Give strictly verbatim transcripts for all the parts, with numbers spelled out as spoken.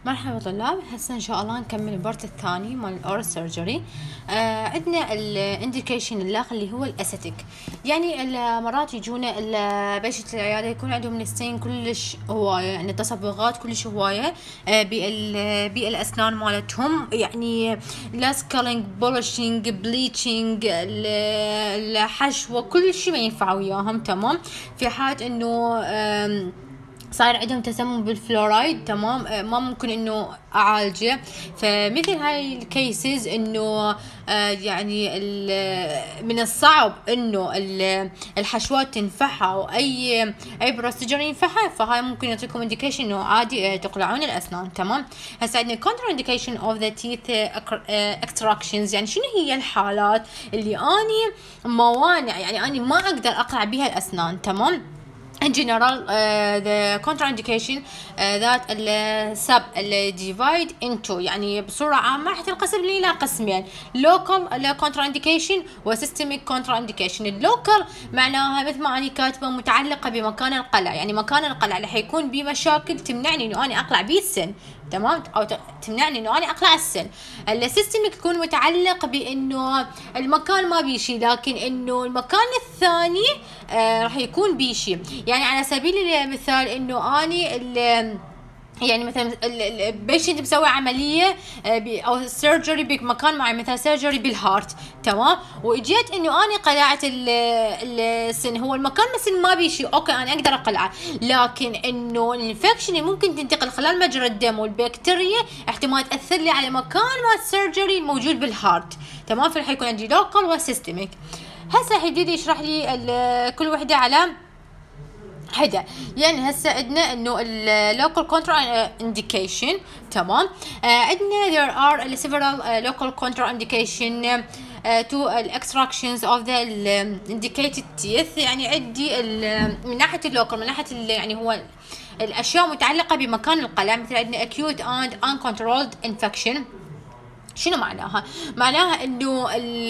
مرحبا طلاب، هسه ان شاء الله نكمل البارت الثاني مال الاورال سيرجري. آه عندنا الانديكيشن الاخر اللي هو الاسيتيك. يعني مرات يجونا بيشة العياده يكون عندهم نستين كلش هوايه، يعني تصبغات كلش هوايه آه بالاسنان مالتهم، يعني لا سكالينج بولشينج بليتشينج الحشوه كل شيء ما ينفع وياهم. تمام، في حالة انه صار عندهم تسمم بالفلورايد، تمام، ما ممكن انه اعالجه. فمثل هاي الكيسز انه آه يعني من الصعب انه الحشوات تنفعها او اي اي بروسيجر ينفعها، فهاي ممكن يعطيكم انديكيشن انه عادي تقلعون الاسنان. تمام، هسه عندنا كونتر انديكيشن اوف ذا تيث اكستراكشنز. يعني شنو هي الحالات اللي اني موانع، يعني اني ما اقدر اقلع بها الاسنان. تمام. In general, uh, the contraindication uh, that ال sub ال divide into، يعني بصورة عامة راح تنقسم إلى قسمين: local ال contraindication و systemic contraindication. اللوكال معناها مثل ما أنا كاتبة متعلقة بمكان القلع، يعني مكان القلع رح يكون بمشاكل تمنعني إنه أنا أقلع بيه السن، تمام، او تمنعني انه انا اقلع السن. السيستميك يكون متعلق بانه المكان ما بيشي، لكن انه المكان الثاني آه راح يكون بيشي. يعني على سبيل المثال انه اني يعني مثلا البيشنت بسوي عمليه او سيرجري بمكان معين، مثلا سيرجري بالهارت، تمام، واجيت انه انا قلعت السن، هو المكان السن ما بيشي، اوكي انا اقدر اقلعه، لكن انه الانفكشن ممكن تنتقل خلال مجرى الدم والبكتيريا احتمال تاثر لي على مكان ما السيرجري الموجود بالهارت. تمام، فراح يكون عندي لوكال وسيستميك. هسه حيبتدي يشرح لي كل وحده على حدا. يعني هسه عندنا انه اللوكال كونترا انديكيشن، تمام. آه عندنا there are several uh, local contraindication uh, to extractions of the indicated teeth. يعني عندي من ناحيه اللوكال، من ناحيه يعني هو الاشياء متعلقه بمكان القلع، مثل عندنا acute and uncontrolled infection. شنو معناها؟ معناها انه ال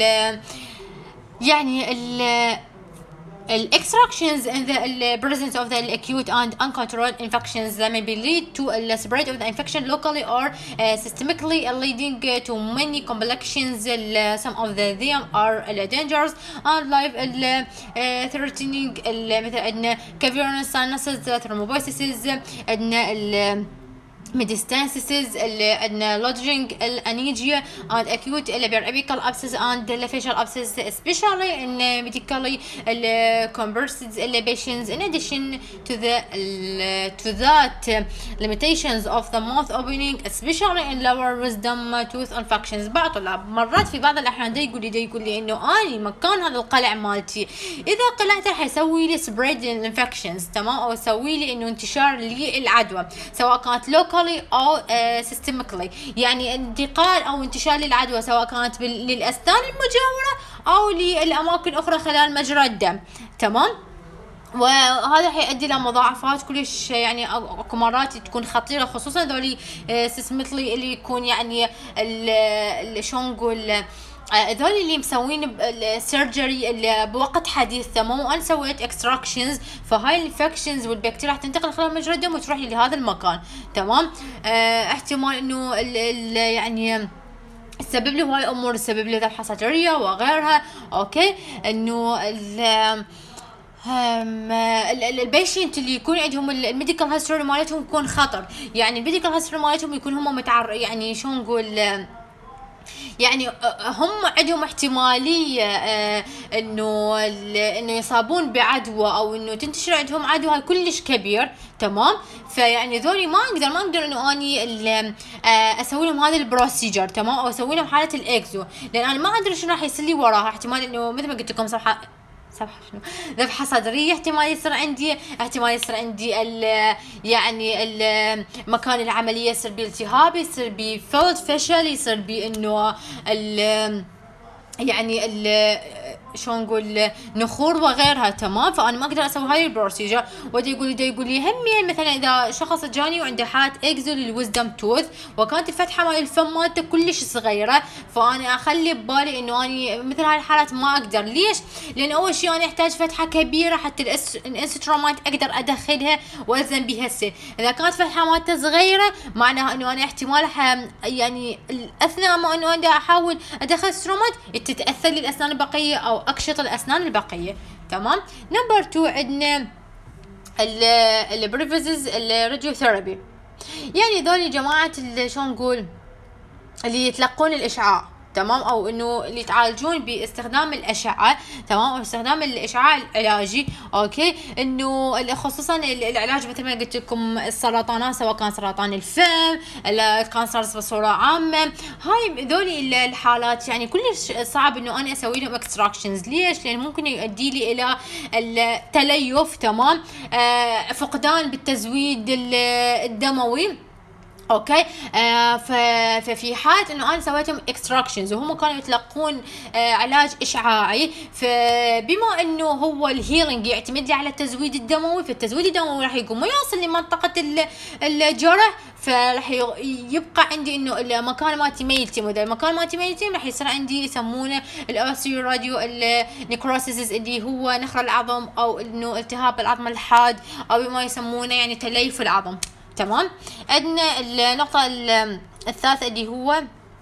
يعني ال extractions in the presence of the acute and uncontrolled infections that may be lead to the spread of the infection locally or uh, systemically, leading to many complications. Some of the, them are dangerous and life uh, threatening، مثل عندنا cavernous sinuses, thrombosis، عندنا metastasis، اللي عندنا lodging الانيجيا and acute periapical abscess and facial abscess, especially in medically converted patients. In addition to the to that limitations of the mouth opening, especially in lower wisdom tooth infections. بعض طلاب مرات في بعض الاحيان دا يقول لي دا يقول لي انه اني مكان هذا القلع مالتي اذا قلعته حيسوي لي spread infections، تمام، او يسوي لي انه انتشار للعدوى، سواء كانت local او سيستميكلي، يعني انتقال او انتشار للعدوى سواء كانت للاسنان المجاوره او للاماكن اخرى خلال مجرى الدم. تمام، وهذا حيؤدي الى مضاعفات كلش، يعني اكو مرات تكون خطيره، خصوصا ذولي سيستميكلي اللي يكون يعني شلون نقول هذول اللي مسوين السيرجري اللي بوقت حديث، تمام، وانا سويت اكستراكشنز، فهاي الانفكشنز والبكتيريا راح تنتقل خلال مجرى الدم وتروح لهذا المكان. تمام، اه احتمال انه ال ال يعني تسبب له هاي امور، تسبب له ذبحه صدريه وغيرها. اوكي، انه البيشنت اللي يكون عندهم الميديكال هيستوري مالتهم يكون خطر، يعني الميديكال هيستوري مالتهم يكون هم متعر يعني شو نقول يعني هم عندهم احتماليه آه انه انه يصابون بعدوى او انه تنتشر عندهم عدوى، هاي كلش كبير. تمام، فيعني ذولي ما اقدر ما اقدر انه اني آه اسوي لهم هذا البروسيجر، تمام، او اسوي لهم حاله الاكزو، لان انا ما ادري شنو راح يصير لي وراها. احتمال انه مثل ما قلت لكم صراحه سبحة شنو ذبحة صدرية، احتمال يصير عندي، احتمال يصير عندي ال يعني ال مكان العملية يصير بيه التهاب، يصير بيه فولد فشل، يصير بيه انه ال يعني ال شلون نقول نخور وغيرها، تمام. فانا ما اقدر اسوي هاي البروسيجر. ودي يقول لي يقول لي هم مثلا اذا شخص جاني وعنده حالة اكزو للويزدم توث وكانت الفتحه مال الفم مالته كلش صغيره، فانا اخلي ببالي انه اني مثل هاي الحالات ما اقدر. ليش؟ لان اول شيء انا احتاج فتحه كبيره حتى الانسترومات اقدر ادخلها والزم بها السن. اذا كانت فتحه مالته صغيره معناها انه انا احتمال يعني اثناء ما انه انا احاول ادخل انسترومات تتاثر لي الاسنان البقيه او اكشط الاسنان البقيه، تمام. نمبر تو عندنا البريفيزز الراديوثيرابي. يعني ذول جماعه اللي شلون نقول اللي يتلقون الاشعاع، تمام، او انه اللي يتعالجون باستخدام الاشعه، تمام، او استخدام الاشعاع العلاجي، اوكي. انه خصوصا العلاج مثل ما قلت لكم السرطانات، سواء كان سرطان الفم، الكانسر بصوره عامه، هاي ذولي الحالات يعني كلش صعب انه انا اسوي لهم اكستراكشنز. ليش؟ لان ممكن يؤدي لي الى التليف، تمام، آه فقدان بالتزويد الدموي، اوكي. آه ففي حاله انه انا سويتهم اكستراكشنز وهم كانوا يتلقون آه علاج اشعاعي، فبما انه هو الهيلينج يعتمد لي على التزويد الدموي، فالتزويد الدموي راح يقوم ما يوصل لمنطقه الجرح، فراح يبقى عندي انه المكان مالتي ما يلتم، واذا المكان مالتي ما يلتم راح يصير عندي يسمونه الاوسيو راديو النيكروسيس اللي هو نخر العظم، او انه التهاب العظم الحاد، او ما يسمونه يعني تليف العظم، تمام. عندنا النقطة الثالثة اللي هو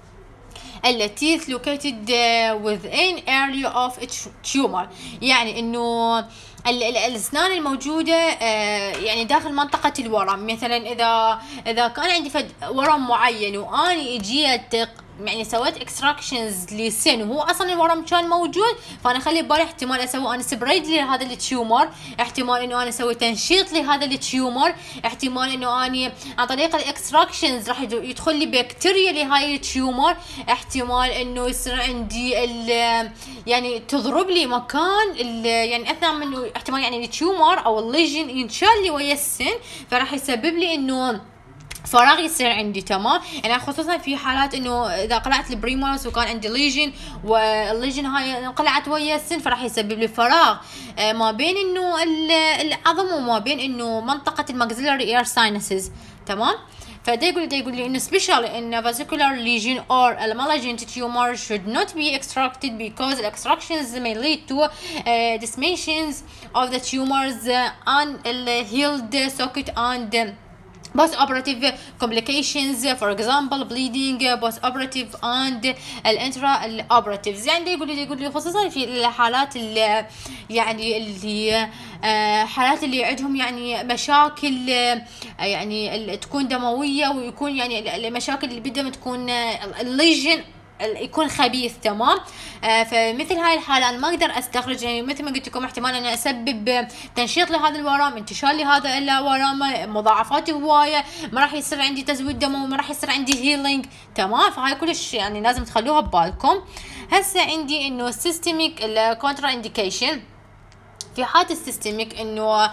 التيث located within area of tumor. يعني انه الاسنان الموجودة يعني داخل منطقة الورم. مثلا اذا اذا كان عندي فد ورم معين واني اجيت يعني سويت اكستراكشنز لسن وهو اصلا الورم كان موجود، فانا اخلي ببالي احتمال اسوي انا سبريد لهذا التيومر، احتمال انه انا اسوي تنشيط لهذا التيومر، احتمال انه اني عن طريق الاكستراكشنز راح يدخل لي بكتيريا لهاي التيومر، احتمال انه يصير عندي يعني تضرب لي مكان يعني اثناء منه احتمال يعني التيومر او الليجن ينشال لي ويا السن، فراح يسبب لي انه فراغ يصير عندي، تمام. يعني خصوصا في حالات انه اذا قلعت البريمولس وكان عندي ليجن والليجن هاي قلعت ويا السن، فراح يسبب لي فراغ ما بين انه العظم وما بين انه منطقه الماكسيلاري اير ساينسز، تمام. فدا يقول دا يقول لي انه special in a vascular lesion or a malignant tumor should not be extracted because the extractions may lead to uh, disseminations of the tumors uh, unhealed socket and um, post-operative complications, for example bleeding, post-operative and intra-operatives. يعني يقول لي يقول لي خصوصا في الحالات اللي يعني اللي حالات اللي عندهم يعني مشاكل يعني تكون دموية، ويكون يعني المشاكل اللي بالدم تكون الليجن يكون خبيث، تمام. آه فمثل هاي الحالة أنا ما أقدر أستخرج، يعني مثل ما قلت لكم احتمال أنا أسبب تنشيط لهذا الورم، انتشار لهذا الورم، مضاعفات هواية، ما راح يصير عندي تزويد دموي، ما راح يصير عندي هيلينج، تمام. فهاي كلش يعني لازم تخلوها ببالكم. هسه عندي إنه systemic الكونترا إنديكيشن. في حالة السيستميك انه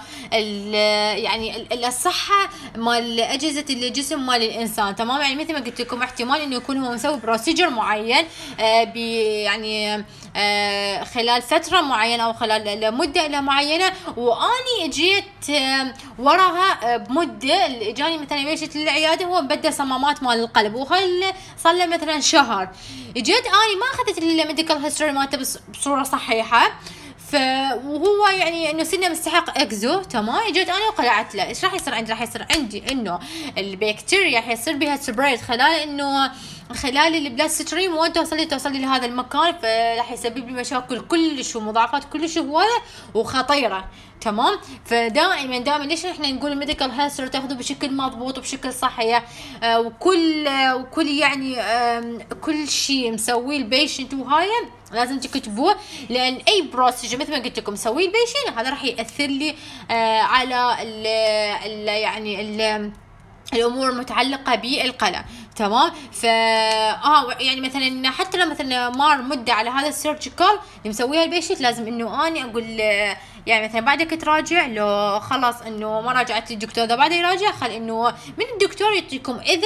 يعني الصحة مال اجهزة الجسم مال الانسان، تمام. يعني مثل ما قلت لكم احتمال انه يكون هو مسوي بروسيجر معين آه ب يعني آه خلال فترة معينة او خلال مدة معينة، واني جيت آه وراها بمدة اجاني مثلا بيشت للعيادة هو مبدأ صمامات مال القلب، وهاي صار له مثلا شهر، جيت اني ما اخذت الميديكال هيستوري مالته بصورة صحيحة، ف وهو يعني انه سنه مستحق اكزو، تمام. جيت انا وقلعت له، ايش راح يصير عندي؟ راح يصير عندي انه البكتيريا راح يصير بها سبريد خلال انه خلال البلاد ستريم وانت توصل لي توصل لي لهذا المكان، فراح يسبب لي مشاكل كلش ومضاعفات كلش هوايه وخطيره، تمام. فدائما دائما ليش احنا نقول الميديكال هيستوري تاخذه بشكل مضبوط وبشكل صحيح، آه وكل آه وكل يعني آه كل شيء مسويه البيشنت وهاي لازم تكتبوه، لان اي بروسيجر مثل ما قلت لكم سويه البيشنت هذا راح ياثر لي آه على ال ال يعني ال الامور المتعلقه بالقلع، تمام. ف اه يعني مثلا حتى لو مثلا مار مده على هذا السيرجيكال اللي مسويها البيشنت، لازم انه اني اقول يعني مثلا بعدك تراجع، لو خلاص انه ما راجعت الدكتور ده بعد يراجع، خل انه من الدكتور يعطيكم اذن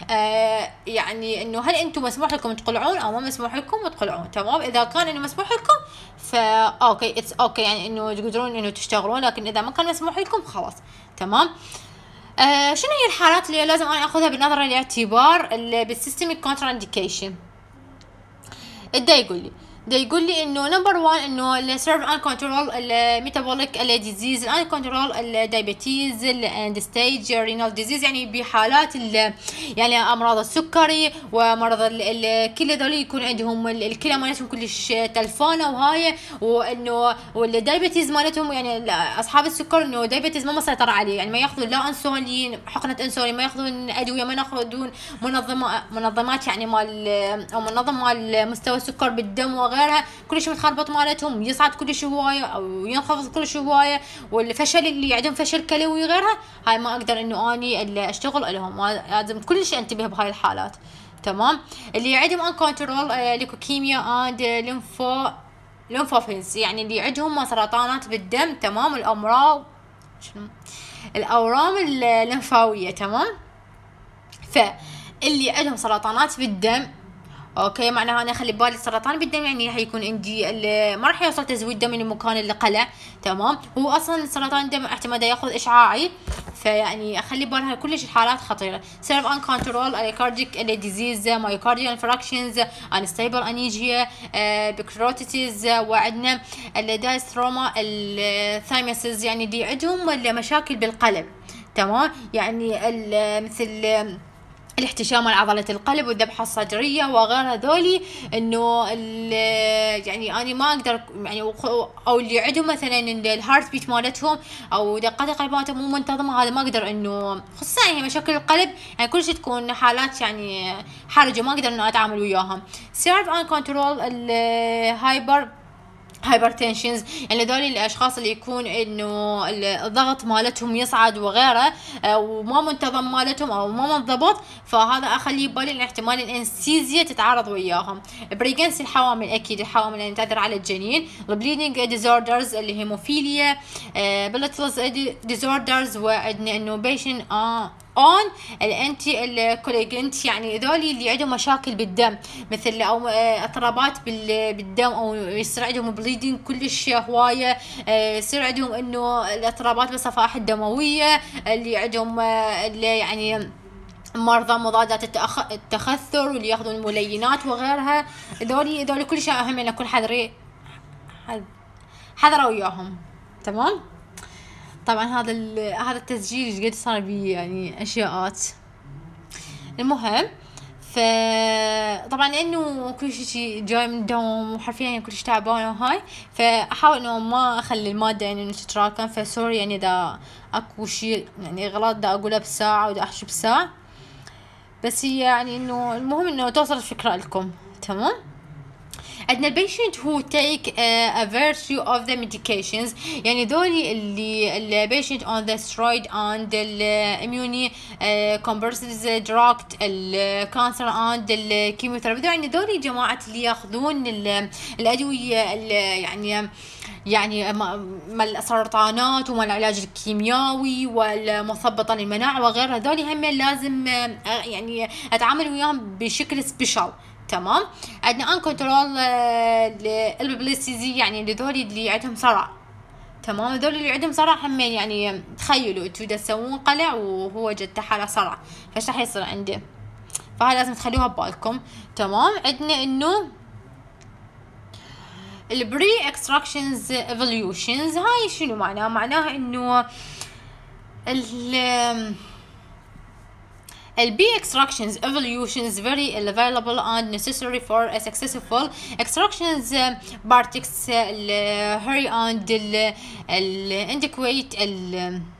آه يعني انه هل انتم مسموح لكم تقلعون او ما مسموح لكم تقلعون. تمام، اذا كان انه مسموح لكم فا اوكي اتس اوكي، يعني انه تقدرون انه تشتغلون، لكن اذا ما كان مسموح لكم خلاص. تمام. آه شنو هي الحالات اللي لازم انا اخذها بنظر الاعتبار بالسيستميك كونترا انديكيشن؟ دا يقول لي دا يقول لي انه نمبر واحد انه السيرف ان كنترول الميتابوليك ديزيز، الان كنترول الدايابيتيز اند ستيج رينال ديزيز، يعني بحالات يعني امراض السكري ومرض الكلى، ذول يكون عندهم الكلى مالتهم كلش تلفانه وهاي، وانه والدايابيتيز مالتهم يعني اصحاب السكر انه دايابيتيز ما مسيطر عليه، يعني ما ياخذون لا انسولين حقنه انسولين، ما ياخذون ادويه، ما ياخذون منظمات منظمات يعني مال او منظم مال مستوى السكر بالدم وغيرها، كل شيء متخربط مالتهم، يصعد كل شيء هوايه او ينخفض كل شيء هوايه، والفشل اللي عندهم فشل كلوي وغيرها، هاي ما اقدر انه اني اللي اشتغل لهم، لازم كل شيء انتبه بهاي الحالات. تمام. اللي عندهم ان كنترول ليكوكيميا اند ليمفو ليمفوفيلز، يعني اللي عندهم سرطانات بالدم. تمام. الامراض شنو الاورام الليمفاويه. تمام. فاللي عندهم سرطانات بالدم اوكي، معناها انا اخلي بالي السرطان بالدم، يعني حيكون عندي ما راح يوصل تزويد دم من المكان اللي قلع. تمام. هو اصلا سرطان الدم احتمال ياخذ اشعاعي، فيعني اخلي بالها كلش الحالات خطيره. سيرف ان كنترول الكارديك ديزيز، مايوكارديال انفراكشنز، انستيبل انيجيا، بكروتيتيز، وعندنا الدايستروما الثايمسز، يعني دي عندهم مشاكل بالقلب. تمام. يعني مثل الاحتشام على عضلة القلب والذبحة الصدرية وغيرها، ذولي انه يعني انا ما اقدر يعني، او اللي عندهم مثلا الهارت بيت مالتهم او دقات القلب مالتهم مو منتظمة، هذا ما اقدر انه، خصوصا يعني مشاكل القلب يعني كل شيء تكون حالات يعني حرجة، ما اقدر انه اتعامل وياهم. سيرف ان كنترول الهايبر هايبرتنشنز، يعني هذول الاشخاص اللي يكون انه الضغط مالتهم يصعد وغيره وما منتظم مالتهم او ما منضبط، فهذا اخليه ببالي ان احتمال الانستيزيا تتعارض وياهم. بريجنسي الحوامل، اكيد الحوامل اللي تعذر على الجنين. البليدنج ديزوردرز اللي هيموفيليا، بلاتلز ديزوردرز، وعندنا انه بيشن اه اون الانتي الكوليجنت، يعني ذولي اللي عندهم مشاكل بالدم مثل او اضطرابات بالدم او يصير عندهم بليدنج كلش هوايه، يصير عندهم انه الاضطرابات بالصفائح الدمويه، اللي عندهم اللي يعني مرضى مضادات التأخ... التخثر، واللي ياخذون الملينات وغيرها، ذولي ذولي كل شيء اهم ان اكون حذري حذره وياهم. تمام. طبعا هذا هذا التسجيل قد صار بي يعني اشياءات. المهم ف طبعا لانه كل شيء جاي من الدوام وحرفيا يعني كل شيء تعبانه وهاي، فاحاول انه ما اخلي الماده يعني انه تتراكم، فسوري يعني اذا اكو شيء يعني غلط دا اقولها بساعه ودا احكي بساعه، بس يعني انه المهم انه توصل الفكره لكم. تمام. عندنا البيشنت who take uh, a virtue of the medications، يعني ذولي اللي البيشنت on the steroid and the immune uh, compensated drug الكانسر and الكيموثيرابي، يعني ذولي جماعة اللي ياخذون الأدوية يعني يعني مال السرطانات ومال العلاج الكيميائي والمثبطة للمناعة وغيرها، ذولي هم لازم يعني أتعامل وياهم بشكل سبيشال. تمام. عندنا ان كنترول الببليسيزي، يعني لذول اللي عندهم صرع. تمام. هذول اللي عندهم صرع هم يعني تخيلوا انتوا تسوون قلع وهو جد حاله صرع، فايش راح يصير عنده؟ فهاي لازم تخلوها ببالكم. تمام. عندنا انه البري اكستراكشنز ايفوليوشنز، هاي شنو معناها؟ معناها انه ال البي extractions evolution is very available and necessary for a successful extractions particles ال hurry and ال inadequate ال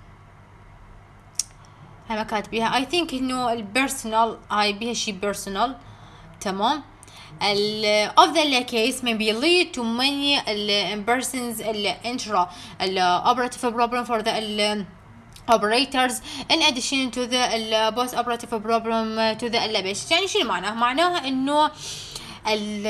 هاي ما كاتبيها. I think انه البيرسونال هاي بيها شي بيرسونال. تمام. ال of the case may be lead to many persons ال intra ال operative problem for the operators in addition to the post operative problem to the patient. يعني شنو معناه؟ معناها انه ال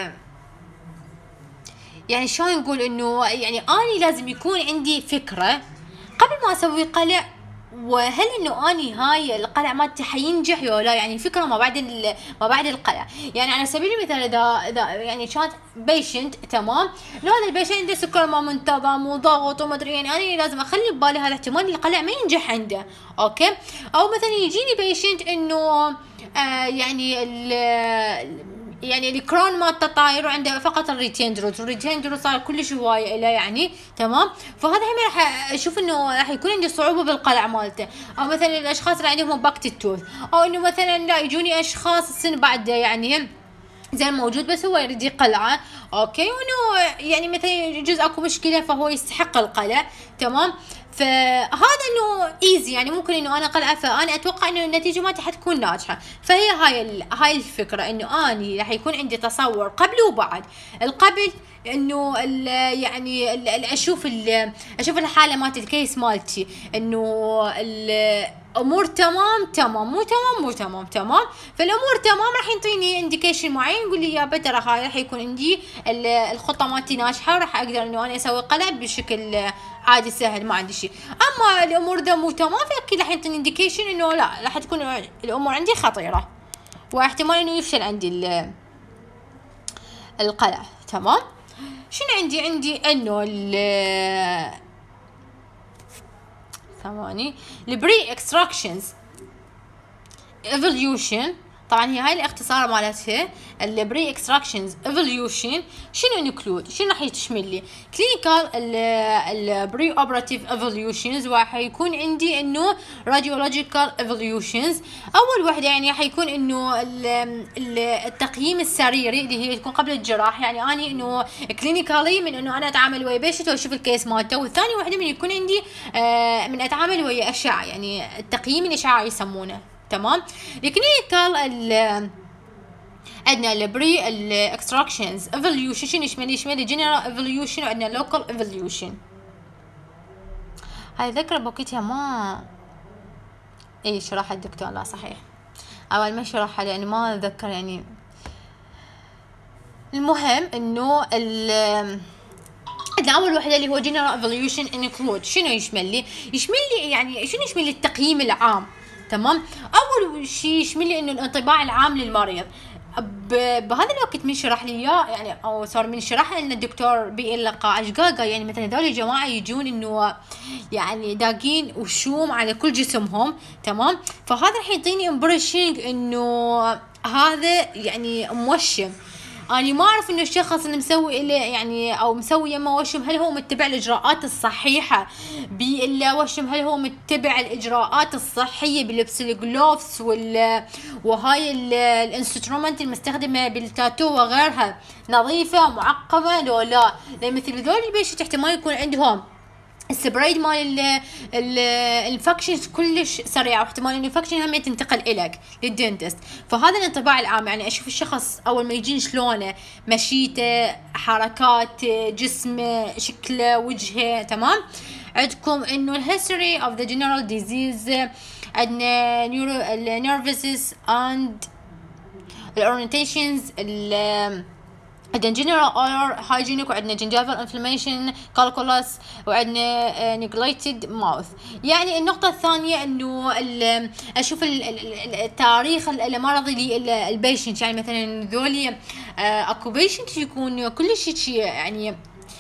يعني شلون نقول انه يعني اني لازم يكون عندي فكرة قبل ما اسوي قلع وهل انه اني هاي القلع مالتي حينجح ولا لا؟ يعني فكره ما بعد ما بعد القلع. يعني على سبيل المثال اذا اذا يعني كانت بيشنت تمام، لو هذا البيشنت عنده سكر ما منتظم وضغط وما ادري، يعني انا لازم اخلي ببالي هذا احتمال القلع ما ينجح عنده. اوكي. او مثلا يجيني بيشنت انه آه يعني ال يعني الكرون مالته طاير وعنده فقط الريتين روت، الريتين روت صار كلش هوايه له يعني تمام. فهذا هم راح اشوف انه راح يكون عندي صعوبه بالقلع مالته. او مثلا الاشخاص اللي عندهم باكت التوث، او انه مثلا لا يجوني اشخاص السن بعد يعني زين موجود بس هو يريد يقلعه. اوكي. وانه يعني مثلا يجوز اكو مشكله فهو يستحق القلع تمام. فهذا انه ايزي، يعني ممكن انه انا اقلعه، فانا اتوقع انه النتيجه مالتي حتكون ناجحه. فهي هاي هاي الفكره، انه اني راح يكون عندي تصور قبل وبعد. القبل انه ال يعني ال اشوف ال اشوف الحاله مالت الكيس مالتي، انه الامور تمام تمام مو تمام مو تمام تمام. فالامور تمام راح ينطيني انديكيشن معين يقول لي يا ترى هاي راح يكون عندي الخطه مالتي ناجحه، وراح اقدر انه انا اسوي قلع بشكل عادي سهل ما عندي شيء. اما الامور ذا مو تمام فاكيد راح يعطيني انديكيشن انه لا، راح تكون الامور عندي خطيره واحتمال انه يفشل عندي القلع تمام. شنو عندي عندي انه ال ثواني البري اكستراكشنز ايفوليوشن. طبعا هي هاي الاختصار مالتها البري اكستراكشنز ايفوليوشن. شنو انكلود؟ شنو راح تشمل لي؟ كلينيكال البري اوبراتيف ايفوليوشنز، وراح يكون عندي انه راديولوجيكال ايفوليوشنز. اول وحده يعني راح يكون انه التقييم السريري اللي هي تكون قبل الجراحه، يعني اني انه كلينيكالي من انه انا اتعامل ويا بيشنت واشوف الكيس مالته. والثاني وحده من يكون عندي آه من اتعامل ويا اشعه، يعني التقييم الاشعاعي يسمونه تمام. الكلينيكال ال عندنا البري الاكستراكشنز ايفوليوشن. شنو يشمل؟ يشمل جنرال ايفوليوشن وعندنا لوكال ايفوليوشن. هاي ذكرى بوقتها ما اي شرح الدكتور، لا صحيح اول ما شرحها لاني ما اتذكر يعني. المهم انه ال عندنا اول وحده اللي هو جنرال ايفوليوشن انكلود. شنو يشمل لي؟ يشمل لي يعني شنو يشمل لي؟ التقييم العام تمام. اول شيء يشمل لي انه الانطباع العام للمريض. بهذا الوقت من شرح لي اياه يعني، او صار من شرح لنا الدكتور باللقاء اشقاقه، يعني مثلا هذول الجماعه يجون انه يعني داقين وشوم على كل جسمهم تمام. فهذا راح يعطيني امبريشنج انه هذا يعني موشم. أنا ما أعرف إنه الشخص اللي مسوي إلي يعني أو مسوي يما وشم هل هو متبع الإجراءات الصحيحة بالله وشم، هل هو متبع الإجراءات الصحية بلبس الجلوفز وال وهاي الانسترومنت المستخدمة بالتاتو وغيرها نظيفة ومعقمة لو لا. لأن مثل هذول البيشنت احتمال يكون عندهم السبريد مال الانفكشنز كلش سريعه، واحتمال ان الانفكشن هم تنتقل الك للدنتست. فهذا الانطباع العام، يعني اشوف الشخص اول ما يجيني شلونه، مشيته، حركات جسمه، شكله، وجهه تمام. عندكم انه الهيستوري اوف ذا جنرال ديزيز، عندنا نيورو النيرفسس اند الاورينتيشنز، عندنا جنرال اور هايجينيك، وعندنا جنجافال انفلاميشن كالكولاس، وعندنا نيجليتد ماوث. يعني النقطة الثانية انه اشوف التاريخ المرضي للبيشنت، يعني مثلا ذولي اكو بيشنت يكون كل شيء يعني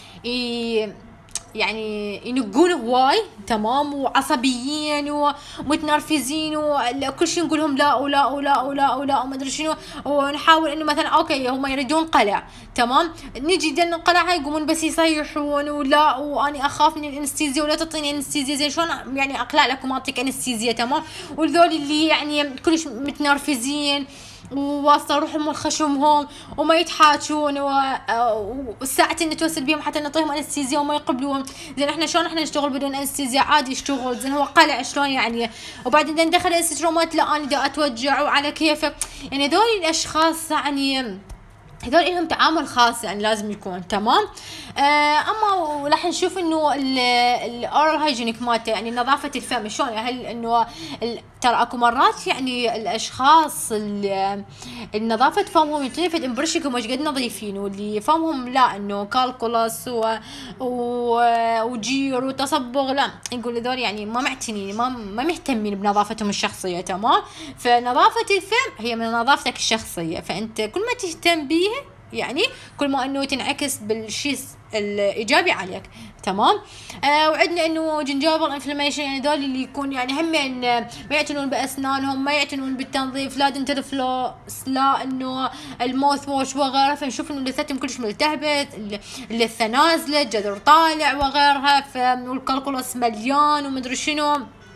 يعني ينقون هواي تمام وعصبيين ومتنرفزين وكل شيء نقول لهم لا ولا ولا ولا ولا وما ادري شنو، ونحاول انه مثلا اوكي هم يريدون قلع تمام، نجي دنا نقلعها يقومون بس يصيحون ولا واني اخاف من الانستيزيا ولا تعطيني انستيزيا زين شلون يعني اقلع لك وما اعطيك انستيزيا تمام. والذول اللي يعني كلش متنرفزين وواصله روحهم والخشمهم وما يتحاجون وساعتين نتوسل بيهم حتى نعطيهم انستيزيا وما يقبلون. زين احنا شلون احنا نشتغل بدون انستيزيا؟ عادي يشتغل. زين هو قلع شلون يعني؟ وبعدين ندخل استرومات لا انا دا اتوجع وعلى كيفك. يعني ذول الاشخاص يعني هذول لهم تعامل خاص يعني لازم يكون تمام. آه اما راح نشوف انه الاورال هايجينيك مالته يعني نظافه الفم شلون، هل انه ترى اكو مرات يعني الاشخاص اللي النظافه فمهم يعطيني فد امبرشكم وش قد نظيفين، واللي فمهم لا انه كالكولس و... و... وجير وتصبغ، لا يقول هذول يعني ما معتنين ما ما مهتمين بنظافتهم الشخصيه تمام. فنظافه الفم هي من نظافتك الشخصيه، فانت كل ما تهتم بيها يعني كل ما انه تنعكس بالشيء الايجابي عليك تمام. آه وعندنا انه جنجابل انفلاميشن يعني دول اللي يكون يعني هم ما يعتنون باسنانهم، ما يعتنون بالتنظيف، لا دنتال فلوس، لا انه الموث ووش وغيرها، فنشوف انه لثتهم كلش ملتهبت، اللثه نازله، الجذر طالع وغيرها، والكالكولس مليان ومدري شنو،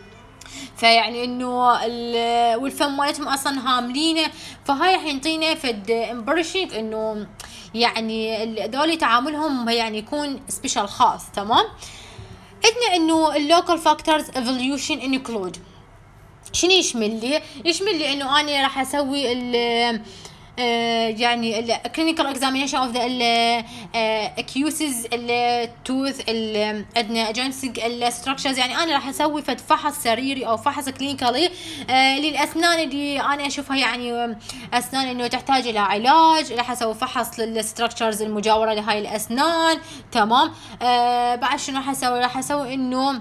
فيعني انه والفم مالتهم اصلا هاملينه، فهاي راح ينطينا فد امبرشنج انه يعني هذول تعاملهم يعني يكون سبيشال خاص تمام. عندنا انه اللوكال فاكتورز ايفوليوشن انكلود شنو يشمل لي؟ يشمل لي انه انا راح اسوي ال آه يعني ال clinical examination of the ال accuses ال tooth ال عندنا agentic ال structures، يعني انا راح اسوي فد فحص سريري او فحص كلينيكالي آه للاسنان اللي انا اشوفها يعني اسنان انه تحتاج الى علاج، راح اسوي فحص للستراكشرز المجاوره لهاي الاسنان تمام. آه بعد شنو راح اسوي؟ راح اسوي انه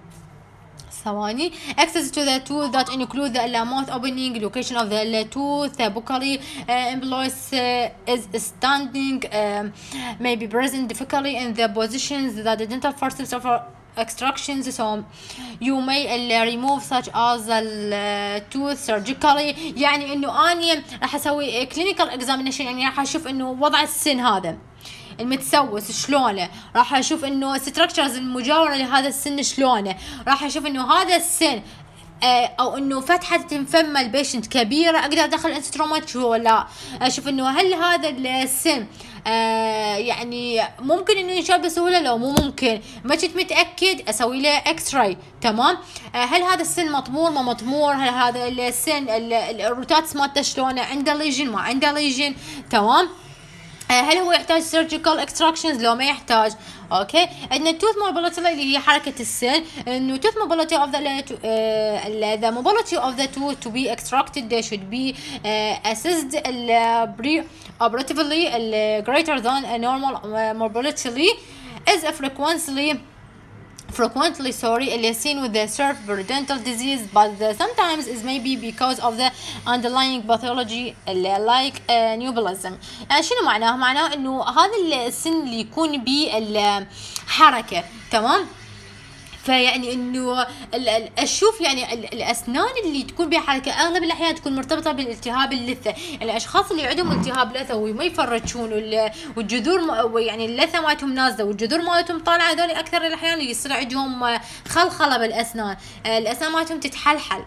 ثواني access to the tooth that include the mouth opening, location of the tooth, buccally uh, employees uh, is standing, uh, may be present difficultly in the positions that the dental forceps of extractions, so you may uh, remove such as the uh, tooth surgically. يعني انه اني راح اسوي clinical examination، يعني راح اشوف انه وضع السن هذا المتسوس شلونه، راح اشوف انه ستراكشرز المجاوره لهذا السن شلونه، راح اشوف انه هذا السن او انه فتحه فم البيشنت كبيره اقدر ادخل انسترومات ولا اشوف انه هل هذا السن آه يعني ممكن انه ينشال بسهوله، لو مو ممكن ما كنت متاكد اسوي له اكس راي تمام. آه هل هذا السن مطمور ما مطمور، هل هذا السن الروتات مالته شلونه، عنده ليجن ما عنده ليجن تمام. هل هو يحتاج surgical extractions لو ما يحتاج. اوكي عندنا tooth mobility اللي هي حركه السن، انه tooth mobility of the uh, the mobility of the tooth to be extracted they should be uh, assessed pre-operatively greater than a normal mobility is a frequently frequently sorry اللي seen with the cerebrodental disease, but the, sometimes is maybe because of the underlying pathology like uh, neoplasia. يعني شنو معناه؟ معناه انه هذا السن اللي يكون به الحركه تمام. فيعني انه اشوف يعني الاسنان اللي تكون بها حركه اغلب الاحيان تكون مرتبطه بالالتهاب اللثه، يعني الاشخاص اللي عندهم التهاب لثه وما يفرجون والجذور يعني اللثه مالتهم نازله والجذور مالتهم طالعه، هذول اكثر الاحيان اللي يصير عندهم خلخله بالاسنان، الاسنان مالتهم تتحلحل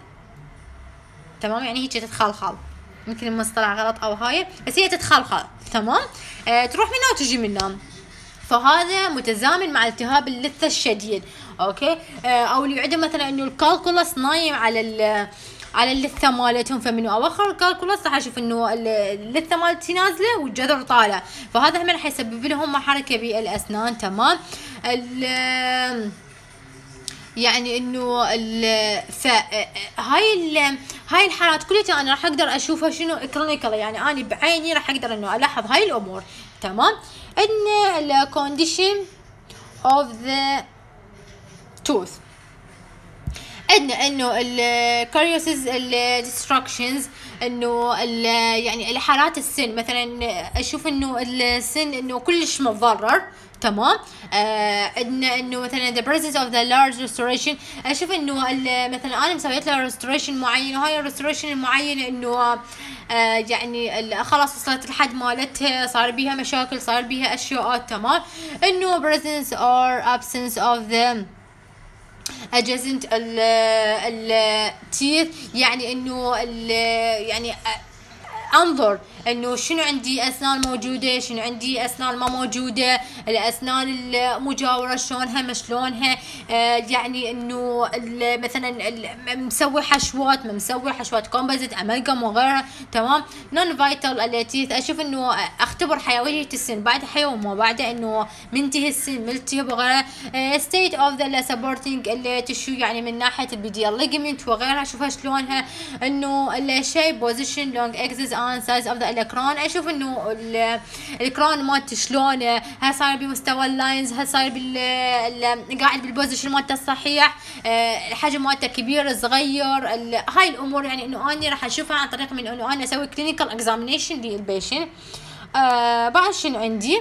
تمام، يعني هيك تتخلخل، يمكن المصطلح غلط او هاي بس هي تتخلخل تمام. أه تروح منها وتجي منها، فهذا متزامن مع التهاب اللثه الشديد اوكي. آه او اللي عندهم مثلا انه الكالكولس نايم على على اللثه مالتهم، فمن اواخر الكالكولس راح اشوف انه اللثه مالتي نازله والجذر طالع، فهذا هم راح يسبب لهم حركه بالاسنان تمام. يعني انه ف هاي ال... هاي الحالات كلها انا راح اقدر اشوفها شنو كلينيكال، يعني انا بعيني راح اقدر انه الاحظ هاي الامور تمام. عندنا الكونديشن اوف ذا توث، عندنا انه الكاريوسز الديستراكشنز، انه يعني الحالات السن مثلا اشوف انه السن انه كلش متضرر تمام. آه عندنا انه مثلا the presence of the large restoration، اشوف انه مثلا انا مسويت له restoration معين، وهاي الريستوريشن المعين انه آه يعني خلاص وصلت الحد مالتها، صار بيها مشاكل، صار بيها اشياء تمام. انه presence or absence of the adjacent ال teeth، يعني انه يعني انظر انه شنو عندي اسنان موجوده، شنو عندي اسنان ما موجوده، الاسنان المجاوره شلونها ما شلونها، آه يعني انه مثلا مسوي حشوات ما مسوي حشوات كومبوزيت امالجم وغيرها. تمام. نون فايتال التيث، اشوف انه اختبر حيويه السن بعد حيوه وما بعد انه منتهي السن ملتهب وغيرها. ستيت اوف ذا سبورتنج تشو يعني من ناحيه البيديال ليجمنت وغيرها اشوفها شلونها، انه الشيب بوزيشن لونج اكسس ان سايز اوف ذا الكرون، اشوف انه الكرون مالته شلونه، هل صاير بمستوى اللاينز، هل صاير بال قاعد بالبوزيشن مالته الصحيح، الحجم مالته كبير صغير، هاي الامور يعني انه اني راح اشوفها عن طريق من انه انا اسوي كلينيكال اكزامينيشن للبيشن. آه بعد شنو عندي؟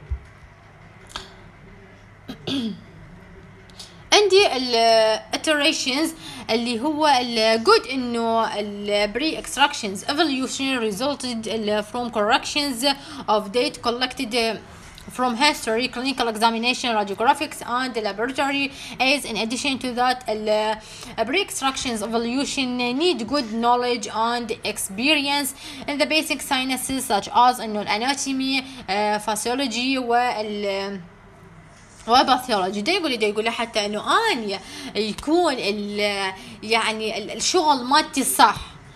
عندي ال iterations اللي هو ال good انه ال pre extractions evolution resulted from corrections of data collected from history, clinical examination, radiographics and laboratory aids. In addition to that, uh, pre-extractions evolution need good knowledge and experience in the basic sciences such as anatomy, uh, physiology وال وباثيولوجي. دا يقول دا يقول حتى انه اني يكون ال يعني الشغل مالتي صح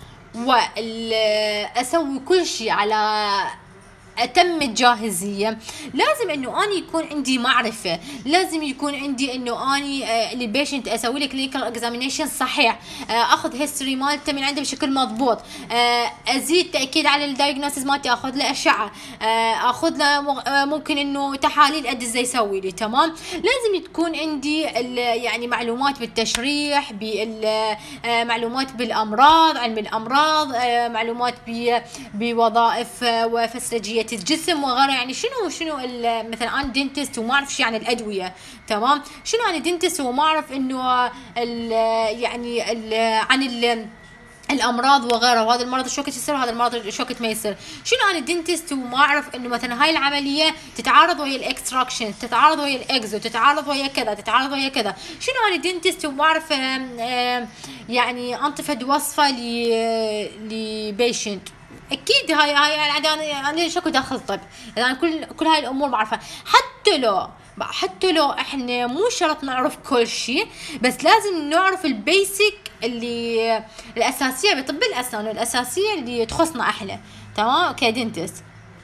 واسوي كل شيء على اتم الجاهزيه، لازم انه اني يكون عندي معرفه، لازم يكون عندي انه اني آه للبيشنت اسوي له كلينيكال اكزامينيشن صحيح، آه اخذ هيستوري مالته من عنده بشكل مضبوط، آه ازيد تاكيد على الدايجنوستس مالتي، اخذ له اشعه، آه اخذ له آه ممكن انه تحاليل ادز يسوي لي. تمام. لازم تكون عندي يعني معلومات بالتشريح، بالمعلومات بالامراض، علم الامراض، آه معلومات بوظائف آه وفسيولوجيه الجسم وغيره. يعني شنو شنو مثلا انا دينتست وما اعرف شيء عن الادويه. تمام. شنو انا دينتست وما اعرف انه ال يعني ال عن ال الامراض وغيرها، وهذا المرض شو وقت يصير وهذا المرض شو وقت ما يصير. شنو انا دينتست وما اعرف انه مثلا هاي العمليه تتعارض ويا الاكستراكشن، تتعارض ويا الاكزو، تتعارض ويا كذا، تتعارض ويا كذا. شنو انا دينتست وما اعرف يعني انطفد وصفه ل لبيشنت. اكيد هاي هاي انا انا شكو داخل طب، يعني كل كل هاي الامور بعرفها. حتى لو حتى لو احنا مو شرط نعرف كل شيء، بس لازم نعرف البيسك اللي الاساسيه بطب الاسنان، الاساسيه اللي تخصنا احنا. تمام. كدنتست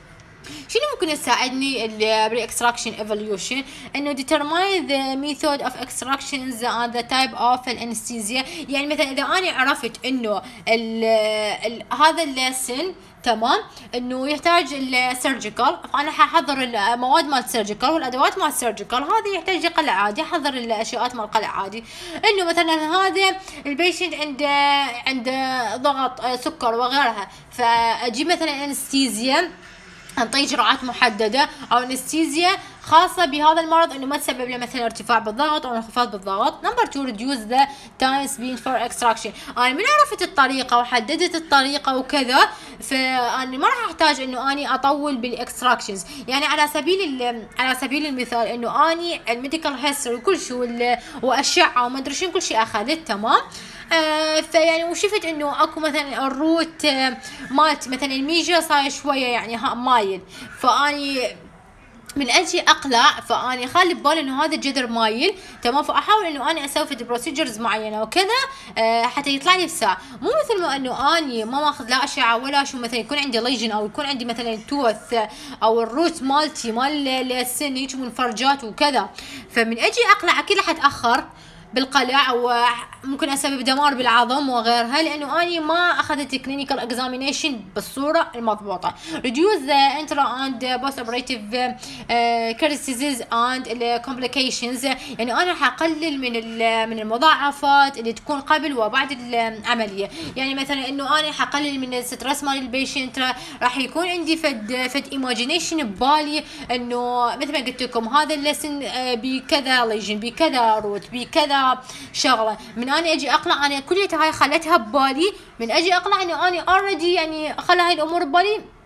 شنو ممكن يساعدني ال pre-extraction evaluation؟ انه determine the method of extractions and the type of anesthesia. يعني مثلا اذا انا عرفت انه ال ال هذا السن تمام انه يحتاج السيرجيكال، فانا حاحضر المواد مال السيرجيكال والادوات مال السيرجيكال، هذا يحتاج قلع عادي، احضر الاشياء مال القلع عادي. انه مثلا هذا البيشنت عنده عنده ضغط سكر وغيرها، فاجيب مثلا انستيزيا انطيه جرعات محدده او انستيزيا خاصه بهذا المرض انه ما تسبب له مثلا ارتفاع بالضغط او انخفاض بالضغط. نمبر تو ريديوس ذا تايم سبين فور اكستراكشن. انا من عرفت الطريقه وحددت الطريقه وكذا، فاني ما راح احتاج انه اني اطول بالاكستراكشنز. يعني على سبيل على سبيل المثال انه اني الميديكال هيستوري وكل شيء واشعه وما ادري شنو كل شيء اخذت. تمام. آه فيعني وشفت انه اكو مثلا الروت آه مالت مثلا الميجا صاير شويه يعني مايل، فاني من اجي اقلع فاني خالي ببالي انه هذا الجذر مايل. تمام. فاحاول انه انا اسوي في بروسيجرز معينه وكذا آه حتى يطلع لي بساعه، مو مثل ما انه اني ما ماخذ لا اشعه ولا شو، مثلا يكون عندي ليجن او يكون عندي مثلا توث او الروت مالتي مال السن هيك منفرجات وكذا، فمن اجي اقلع اكيد راح اتاخر بالقلع او ممكن اسبب دمار بالعظم وغيرها، لانه اني ما اخذت كلينيكال اكزامينيشن بالصوره المضبوطه. reduce the intra and post operative criticisms and complications. يعني انا راح اقلل من من المضاعفات اللي تكون قبل وبعد العمليه. يعني مثلا انه انا راح اقلل من الستريس مال البيشنت، راح يكون عندي فد فد ايماجينيشن ببالي انه مثل ما قلت لكم هذا اللسن بكذا ليجن بكذا روت بكذا شغله. من اني اجي اقلع انا كليتها هاي خليتها ببالي، من اجي اقلع انه اني اوريدي يعني خلى هاي الامور ببالي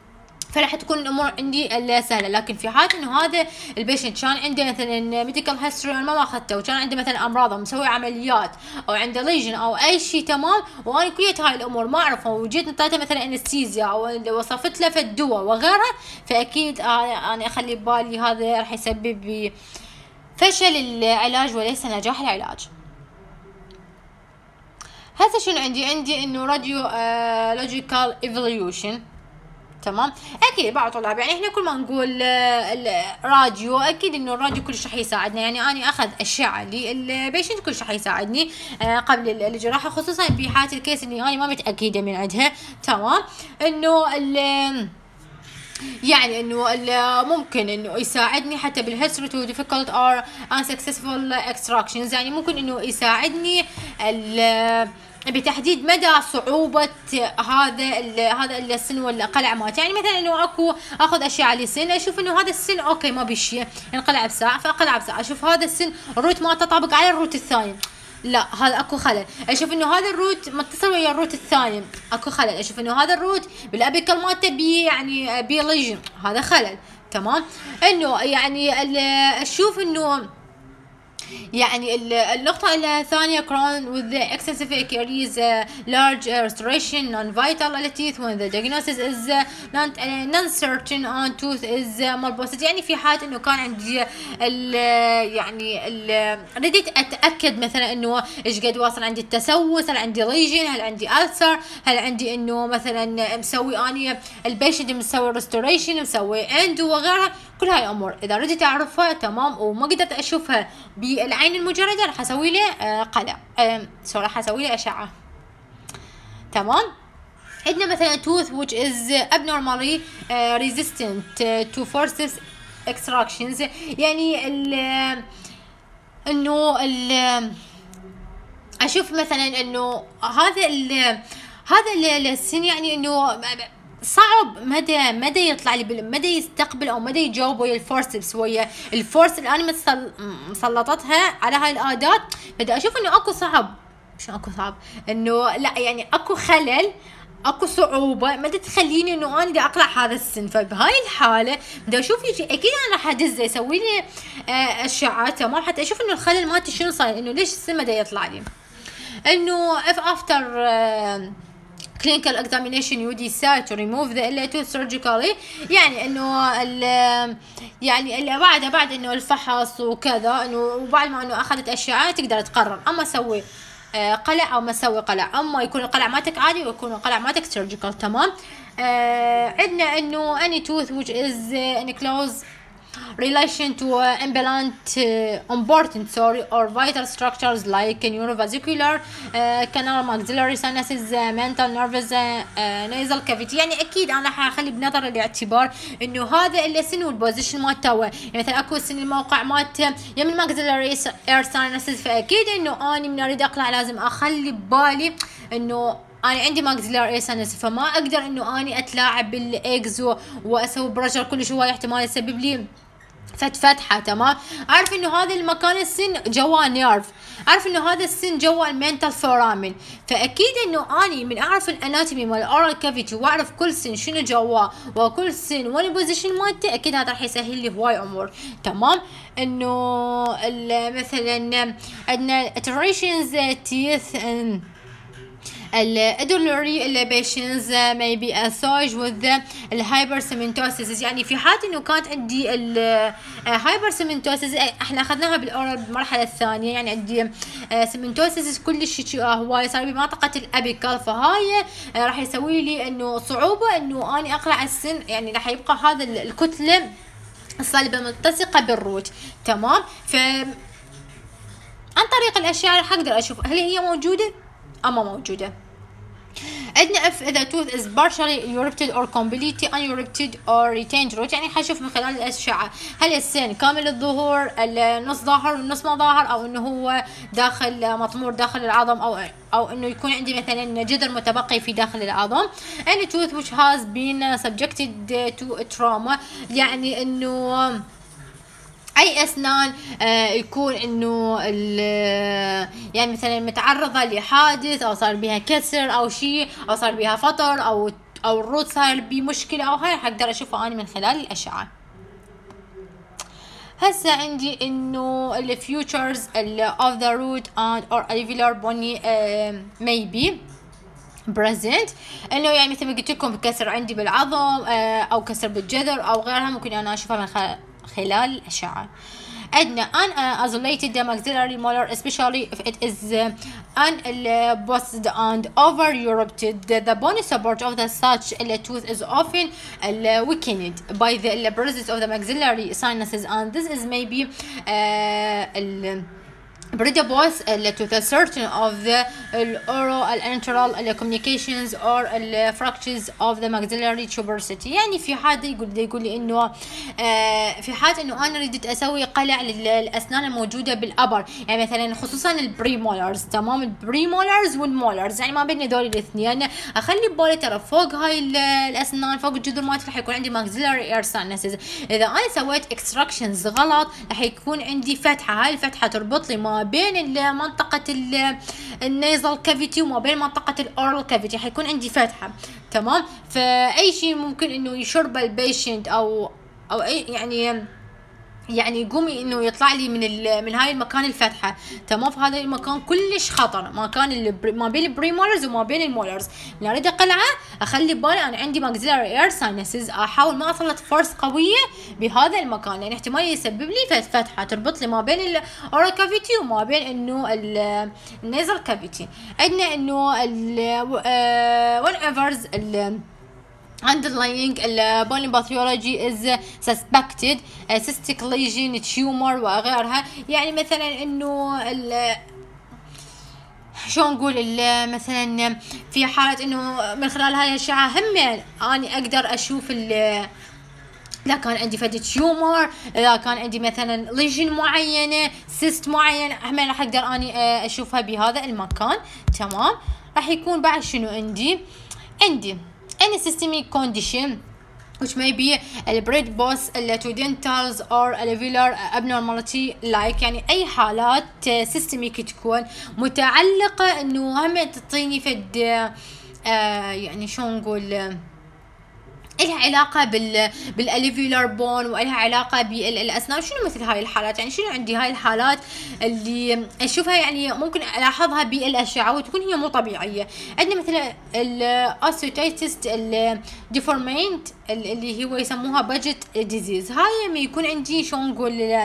فراح تكون الامور عندي سهله. لكن في حال انه هذا البيشنت كان عنده مثلا ميديكال هيستوري انا ما اخذته، وكان عنده مثلا امراض مسوي عمليات او عنده ليجن او اي شيء، تمام، وانا كليت هاي الامور ما اعرفها، وجيت نطيته مثلا انستيزيا او وصفت له في الدواء وغيرها، فاكيد انا اخلي ببالي هذا راح يسبب لي فشل العلاج وليس نجاح العلاج. هذا شنو عندي؟ عندي انه راديو لوجيكال ايفوليوشن، تمام. اكيد بعض طلاب يعني احنا كل ما نقول الراديو اكيد انه الراديو كلش راح يساعدنا، يعني اني اخذ اشعه للبيشنت كلش راح يساعدني قبل الجراحه، خصوصا في حاله الكيس اني انا ما متاكده من عندها، تمام. انه يعني انه ممكن انه يساعدني حتى بالهيستوري تو difficult or unsuccessful extractions، يعني ممكن انه يساعدني بتحديد مدى صعوبة هذا هذا السن ولا قلع مات. يعني مثلا انه اكو اخذ اشياء على السن، اشوف انه هذا السن اوكي ما بشي انقلع بساعة فاقلع بساعة، اشوف هذا السن الروت ما تطابق على الروت الثاني، لا هذا اكو خلل، اشوف انه هذا الروت متصل ويا الروت الثاني اكو خلل، اشوف انه هذا الروت بالابيكال مالته بي يعني بي ليجن هذا خلل، تمام. انه يعني اشوف انه يعني النقطة الثانية crown with the excessive caries uh, large uh, restoration non-vital teeth when the diagnosis is uh, non non-certain on tooth is uh, malposed. يعني في حال انه كان عندي ال يعني ال رديت اتاكد مثلا انه ايش قد واصل عندي التسوس، هل عندي ليجن، هل عندي ألسر، هل عندي انه مثلا مسوي اني البيشنت مسوي restoration مسوي اندو وغيرها، كل هاي الامور اذا رديت اعرفها تمام وما قدرت اشوفها بالعين المجرده راح اسوي له آه قلع آه سوري راح اسوي له اشعه، تمام. عندنا مثلا tooth which is abnormally uh, resistant to forceps extractions، يعني ال انه ال اشوف مثلا انه هذا ال هذا السن يعني انه صعب مدى مدى يطلع لي مدى يستقبل او مدى يجاوب ويا الفورسبس ويا الفورس اللي انا مسلطتها على هاي الاداه، بدي اشوف انه اكو صعب، شو اكو صعب انه لا يعني اكو خلل اكو صعوبه ما تخليني انه انا بدي اقلع هذا السن. فبهاي الحاله بدي اشوف اكيد انا راح ادزه اسوي لي اشعه، تمام، حتى اشوف انه الخلل مالتي شنو صاير، انه ليش السن بدا يطلع لي. انه if after uh, clinical examination you decide to remove the tooth surgically، يعني انه ال يعني اللي بعد بعد انه الفحص وكذا، انه وبعد ما انه اخذت اشعه تقدر تقرر اما اسوي قلع او ما اسوي قلع، اما يكون القلع مالتك عادي ويكون القلع مالتك سيرجيكال، تمام. آه عندنا انه any tooth which is in close relation to uh, implant uh, important sorry or vital structures like neurovascular uh, canal maxillary sinuses uh, mental nervous uh, uh, nasal cavity. يعني اكيد انا راح اخلي بنظر الاعتبار انه هذا السن والبوزيشن مالته، يعني مثلا اكو سن الموقع مالته يم الماكسيلاري اير ساينسز، فاكيد انه اني من اريد اقلع لازم اخلي ببالي انه انا عندي ماكسيلار ايسانس، فما اقدر انه اني اتلاعب بالاكس واسوي برجر كل شويه احتمال يسبب لي فت فتحه، تمام. اعرف انه هذا المكان السن جوا نيرف، اعرف انه هذا السن جوا المنتال فورامين، فاكيد انه اني من اعرف الاناتومي مال الاورال كافيتي واعرف كل سن شنو جوا وكل سن وين البوزيشن مالته، اكيد هذا راح يسهل لي هواي امور، تمام. انه مثلا عندنا iterations teeth الادولوري patients may be associated with the hypersymmentosis، يعني في حال انه كانت عندي الهايبرسيمنتوسيس احنا اخذناها بالاورال بالمرحله الثانيه، يعني عندي سيمنتوسيس كلش هواي صار بمنطقه الابيكال، فهاي راح يسوي لي انه صعوبه انه اني اقلع السن، يعني راح يبقى هذا الكتله الصلبه ملتصقه بالروت، تمام. ف عن طريق الاشعه راح اقدر اشوف هل هي موجوده اما موجوده. عندنا if the tooth is partially erupted or completely unerupted or retained root، يعني حشوف من خلال الأشعة هل السن كامل الظهور، النص ظاهر والنص ما ظاهر، أو إنه هو داخل مطمور داخل العظم، أو أو إنه يكون عندي مثلا جذر متبقي في داخل العظم. any tooth which has been subjected to trauma، يعني إنه اي اسنان آه يكون انه يعني مثلا متعرضه لحادث او صار بها كسر او شيء او صار بها فطر او او الروت صاير بمشكله او هاي حقدر اشوفها انا من خلال الاشعه. هسه عندي انه ال futures of the root and or alveolar bony uh, maybe present، انه يعني مثل ما قلت لكم كسر عندي بالعظم uh, او كسر بالجذر او غيرها، ممكن انا اشوفها من خلال الاشعه. عندنا an uh, isolated maxillary molar especially if it is uh, unbossed and over erupted, the bony support of the such a tooth is often uh, weakened by the presence of the maxillary sinuses, and this is maybe uh, predisposed to the certain of the oral enteral communications or fractures of the maxillary tuberosity. يعني في حد يقول يقول لي انه آه في حال انه انا ردت اسوي قلع للاسنان الموجوده بالابر، يعني مثلا خصوصا البريمولرز، تمام، البريمولرز والمولرز، يعني ما بين هذول الاثنين اخلي ببالي ترى فوق هاي الاسنان فوق الجذور مالتي راح يكون عندي maxillary air sinuses. اذا انا سويت اكستراكشنز غلط راح يكون عندي فتحه، هاي الفتحه تربط لي ما بين منطقة النيزل كافيتي وما بين منطقة الاورال كافيتي، حيكون عندي فتحة، تمام. فأي شيء ممكن انه يشرب البيشنت او او اي يعني يعني يقوم انه يطلع لي من من هاي المكان الفتحه، تمام. في هذا المكان كلش خطر، مكان ما بين البريمولرز وما بين المولرز. من اريد اقلعه اخلي بالي انا عندي maxillary air sinuses، احاول ما اسلط فورس قويه بهذا المكان، لان احتمال يسبب لي فتحه تربط لي ما بين الاورال كافيتي وما بين انه النيزل كافيتي. عندنا انه whenever ال underlying bony pathology is suspected cystic lesion tumor وغيرها. يعني مثلا انه شو نقول مثلا في حالة انه من خلال هاي الاشعة هم اني اقدر اشوف اذا كان عندي فد تيومر، اذا كان عندي مثلا ليجن معينه، سيست معين، هم راح اقدر اني اشوفها بهذا المكان، تمام. راح يكون بعد شنو عندي عندي any systemic condition which may be a bread boss to dentals or alveolar abnormality like، يعني اي حالات systemic تكون متعلقة انه هم تعطيني فد آه يعني شو نقول إلها علاقة بال بالالفيولار بون وإلها علاقة بالأسنان. شنو مثل هاي الحالات؟ يعني شنو عندي هاي الحالات اللي أشوفها يعني ممكن ألاحظها بالأشعة وتكون هي مو طبيعية. عندنا مثل الأوستيوتايتس الديفورمينت اللي هو يسموها بادجت ديزيز. هاي لما يكون عندي شو نقول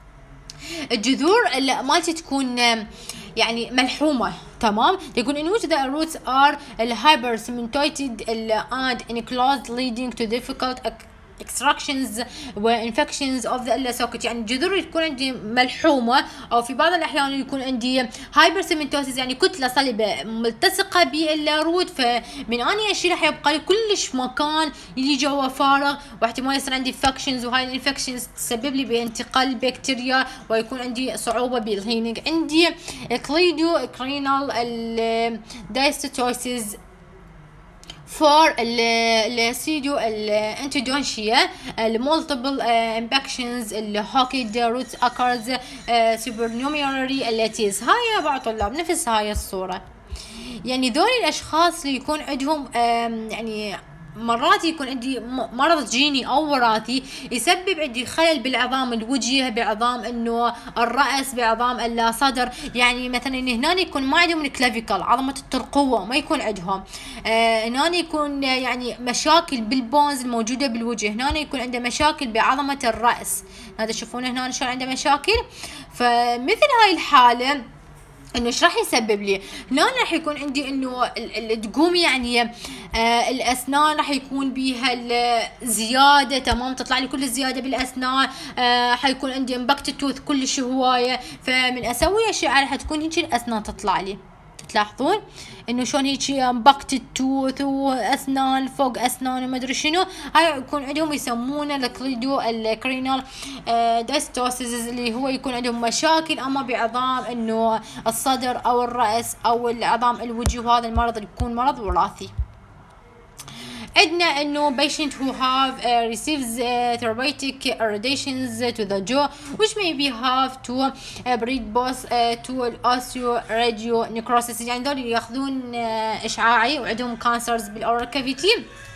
الجذور مالتي تكون يعني ملحومة، تمام. يقول in which the roots are hypercementoid and enclosed leading to difficult extractions وinfections of the socket. يعني الجذور تكون عندي ملحومة، أو في بعض الأحيان يكون عندي hypercementosis يعني كتلة صلبة ملتصقة بالروت، فمن أني أشيل راح يبقى لي كلش مكان اللي جوا فارغ، واحتمال يصير عندي infections، وهاي الانفكشنز تسبب لي بانتقال البكتيريا ويكون عندي صعوبة بالهيلينج. عندي كليدو كرينال دايستوسيس for السيدو الانتودونشيا المولتيبل امباكشنز الهوكيد روت اكرز سوبرنوميراري اللاتيز. هاي بعض طلاب نفس هاي الصورة. يعني ذول الاشخاص اللي يكون عندهم يعني مرات يكون عندي مرض جيني او وراثي يسبب عندي خلل بالعظام الوجه، بعظام انه الراس، بعظام الصدر. يعني مثلا هنا يكون ما عندهم الكلافيكال عظمه الترقوه ما يكون عندهم، آه هنا يكون يعني مشاكل بالبونز الموجوده بالوجه، هنا يكون عنده مشاكل بعظمه الراس. هذا تشوفون هنا شلون عنده مشاكل. فمثل هاي الحاله انه ايش راح يسبب لي؟ هنا راح يكون عندي انه تقوم يعني آه الاسنان راح يكون بيها الزياده، تمام، تطلع لي كل الزياده بالاسنان، آه حيكون عندي امباكت توث كلش هوايه. فمن اسوي اشعه راح تكون هيك الاسنان تطلع لي، تلاحظون انه شلون هيك امباكت توث واسنان فوق اسنان وما ادري شنو. هاي يكون عندهم يسمونه الكليدو الكرينال دايستوسيس اللي هو يكون عندهم مشاكل اما بعظام انه الصدر او الراس او العظام الوجه، وهذا المرض يكون مرض وراثي. عندنا انه patient who have uh, receives uh, therapeutic irradiations to the jaw which may be have to uh, predisposed uh, to osteoradionecrosis. يعني دول ياخذون uh, اشعاعي وعندهم كانسرز بالاورال كافيتي.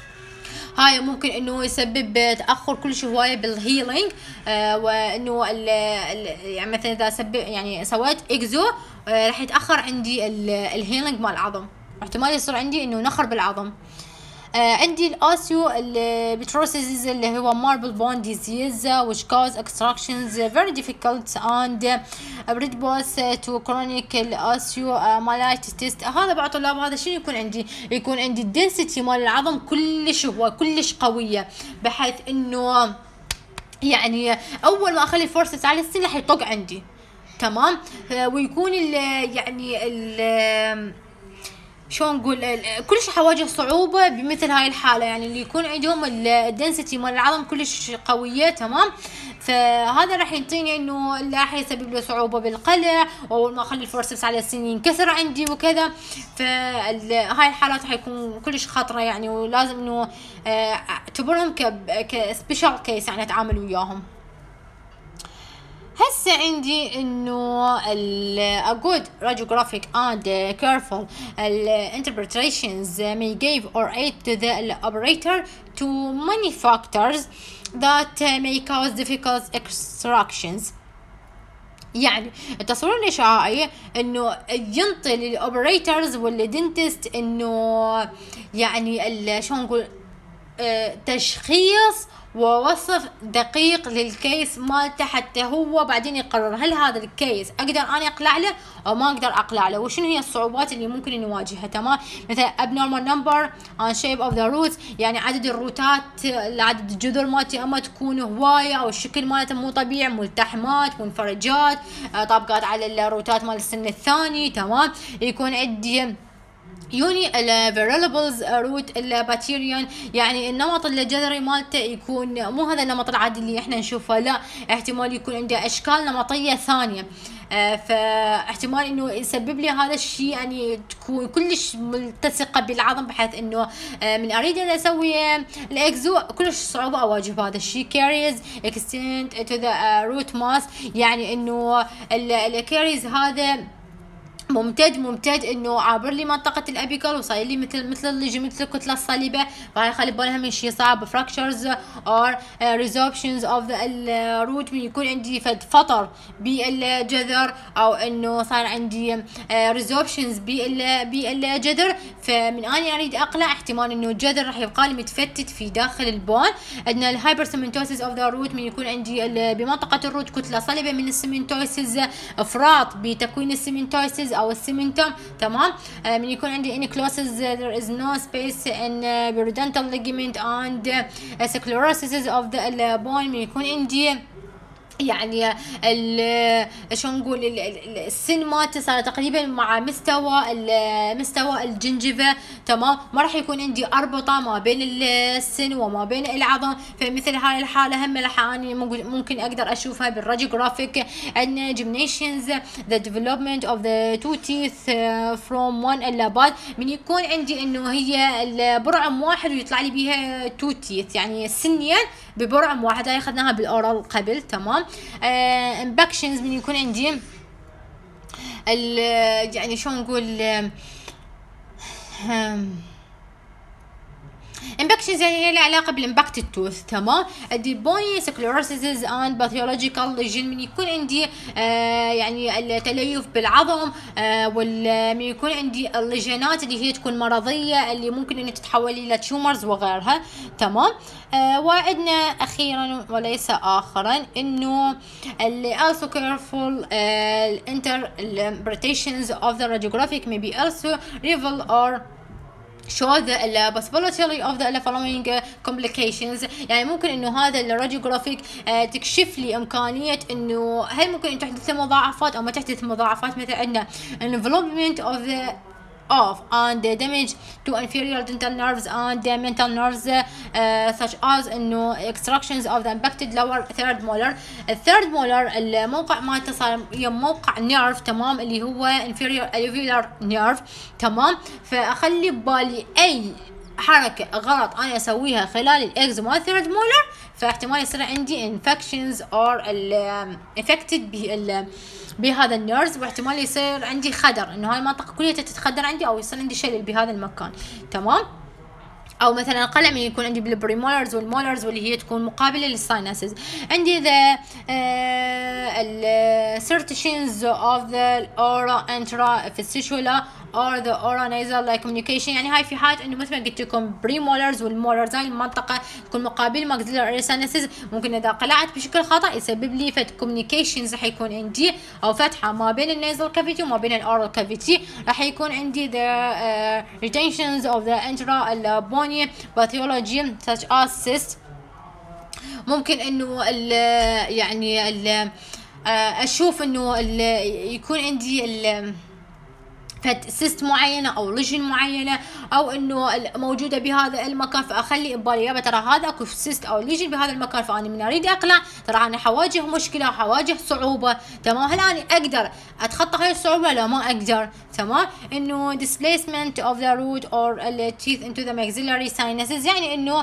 هاي ممكن انه يسبب تاخر كلش هوايه بالهيلينج. آه وانه ال يعني مثلا اذا سبب يعني سويت اكزو آه راح يتاخر عندي الهيلينج مال العظم، احتمال يصير عندي انه نخر بالعظم. آه عندي الاسيو البتروسيس اللي هو ماربل بون ديزيز which cause extractions very difficult and predisposed to chronic الاسيو مالايتس. هذا بعض الطلاب هذا شنو يكون عندي؟ يكون عندي الدنسيتي مال العظم كلش هو كلش قويه، بحيث انه يعني اول ما اخلي الفورسز على السن راح يطق عندي. تمام. آه ويكون ال يعني ال شلون نقول كلش حواجه صعوبة بمثل هاي الحالة، يعني اللي يكون عندهم الدنسيتي مال العظم كلش قوية. تمام. فهذا راح ينطيني انه راح يسبب له صعوبة بالقلع، واول ما اخلي الفورسبس على السن ينكسر عندي وكذا. فهاي الحالات حيكون كلش خطرة يعني، ولازم انه اعتبرهم كسبيشال كيس يعني اتعامل وياهم. هسه عندي انه ال a good radiographic and careful interpretations may give or aid to the operator to many factors that may cause difficult extractions. يعني التصوير الاشعاعي انه ينطي للاوبريتورز والدنتست انه يعني شلون نقول تشخيص ووصف دقيق للكيس مالته، حتى هو بعدين يقرر هل هذا الكيس اقدر انا اقلع له او ما اقدر اقلع له، وشنو هي الصعوبات اللي ممكن نواجهها. تمام. مثلا abnormal number and shape of the roots، يعني عدد الروتات عدد الجذور مالتي اما تكون هوايه او الشكل مالته مو طبيعي، ملتحمات منفرجات طابقات على الروتات مال السن الثاني. تمام. يكون عندي يوني الفيريلبلز روت الباتيريان، يعني النمط الجذري مالته يكون مو هذا النمط العادي اللي احنا نشوفه، لا احتمال يكون عنده اشكال نمطيه ثانيه. آه فاحتمال انه يسبب لي هذا الشيء يعني تكون كلش ملتصقه بالعظم، بحيث انه آه من اريد ان اسوي الاكزو كلش صعوبه اواجه هذا الشيء. كاريز اكستند تو ذا روت ماس، يعني انه الكاريز هذا ممتد ممتد انه عابر لي منطقه الابيكال وصاير لي مثل مثل مثل الكتله الصليبه، فهاي خلي بالها من شيء صعب. fractures or resorptions of the root، من يكون عندي فد فطر بالجذر او انه صار عندي resorptions بالجذر، فمن اني اريد اقلع احتمال انه الجذر راح يبقى لي متفتت في داخل البون. عندنا الهايبرسيمنتوسيس اوف ذا روت، من يكون عندي بمنطقه الروت كتله صلبه من السيمنتوسيس، افراط بتكوين السيمنتوسيس او السيمنتوم. تمام. آه من يكون عندي انكلوسز there is no space in uh, periodontal ligament and uh, sclerosis of the bone، من يكون عندي يعني ال شو نقول السن مالته صار تقريبا مع مستوى مستوى الجنجفه. تمام. ما راح يكون عندي اربطه ما بين السن وما بين العظم، فمثل هاي الحاله هم راح اني ممكن اقدر اشوفها بالراديوغرافيك. عندنا جيمنيشنز ذا ديفلوبمنت اوف ذا تو تيث فروم وان الى بعد، من يكون عندي انه هي البرعم واحد ويطلع لي بيها تو تيث، يعني سنين ببرعم واحد. هاي اخذناها بالاورال قبل. تمام. امباكشنز، من يكون عندي ال يعني شو نقول امباكشنز يعني هي لها علاقه بالامباكت التوث. تمام. عندي بوني سكليروسيس اند باثولوجيكال ليجن، من يكون عندي آه يعني التليف بالعظم، آه ومن يكون عندي الليجنات اللي هي تكون مرضيه اللي ممكن ان تتحول الى تيومرز وغيرها. تمام. آه وعندنا اخيرا وليس اخرا انه اللي also careful uh, interpretations of the radiographic may be also reveal or show the possibility of the following complications. يعني ممكن انه هذا الراديوغرافيك تكشف لي امكانيه انه هل ممكن ان تحدث مضاعفات او ما تحدث مضاعفات. مثل عندنا development of the of and the damage to inferior dental nerves and the mental nerves uh, such as انه extractions of the impacted lower third molar. الثيرد molar الموقع ما اتصل موقع nerve. تمام. اللي هو inferior alveolar nerve. تمام. فاخلي ببالي اي حركه غلط انا اسويها خلال الاكزو مال ثيرد مولر، فاحتمال يصير عندي infections or affected بال بهذا النيرز، واحتمال يصير عندي خدر، انه هاي المنطقه كلها تتخدر عندي او يصير عندي شلل بهذا المكان. تمام. او مثلا اقل من يكون عندي بالبريمولرز والمولرز واللي هي تكون مقابله للساينسز. عندي ذا السيرتيشنز اوف ذا اورا انترا فيستيشولا or the oral nasal like communication. يعني هاي في حالة انه مثل ما قلت لكم بريمولرز والمولرز هاي المنطقة تكون مقابل maxillary sinus، ممكن اذا قلعت بشكل خطأ يسبب لي فت communications راح يكون عندي او فتحة ما بين النيزل كافيتي وما بين الاورال كافيتي، راح يكون عندي the uh, retentions of the intra bony pathology such as cyst. ممكن انه ال يعني ال اشوف انه ال يكون عندي ال فت سيست معينه او ليجن معينه او انه موجوده بهذا المكان، فاخلي ببالي يابا ترى هذا اكو سيست او ليجن بهذا المكان، فاني من اريد اقلع ترى انا حواجه مشكله حواجه صعوبه. تمام، هل انا اقدر اتخطى هاي الصعوبه؟ لا ما اقدر. تمام، انه displacement of the root or the teeth into the maxillary sinuses، يعني انه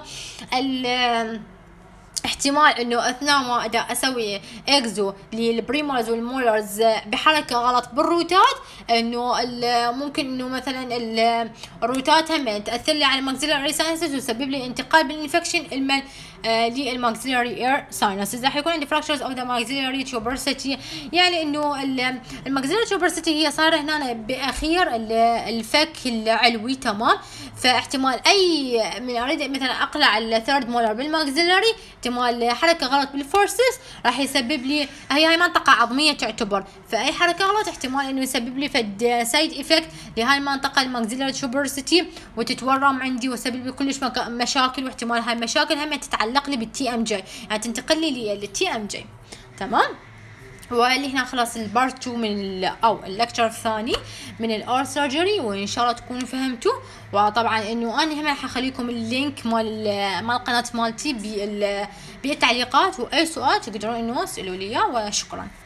ال احتمال انه اثناء ما ادا اسوي اكزو للبريمولرز والمولرز بحركه غلط بالروتات، انه ممكن انه مثلا الروتات هم تاثر لي على الماكسيلاري ساينسز وتسبب لي انتقال بالانفكشن المن آه للماكسيلاري اير ساينسز. راح يكون عندي fractures of the maxillary tuberosity، يعني انه الماكسيلاري tuberosity هي صار هنا باخير الفك العلوي. تمام، فاحتمال اي من اريد مثلا اقلع الثيرد مولر بالماكسيلاري، احتمال حركه غلط بالفورسز راح يسبب لي، هي هاي منطقه عظميه تعتبر، فاي حركه غلط احتمال انه يسبب لي فد سايد افكت لهاي المنطقه الماكسيلاري tuberosity وتتورم عندي وسبب لي كلش مشاكل، واحتمال هاي المشاكل هم تتعلق لي بالتي ام جي، يعني تنتقل لي للتي ام جي. تمام، واللي هنا خلاص البارت تو من او اللكتشر الثاني من الاور سيرجري، وان شاء الله تكونوا فهمتوا. وطبعا انه انا هم راح اخليكم اللينك مال مال القناه مالتي بالتعليقات، واي سؤال تقدرون انه تسالوا لي. وشكرا.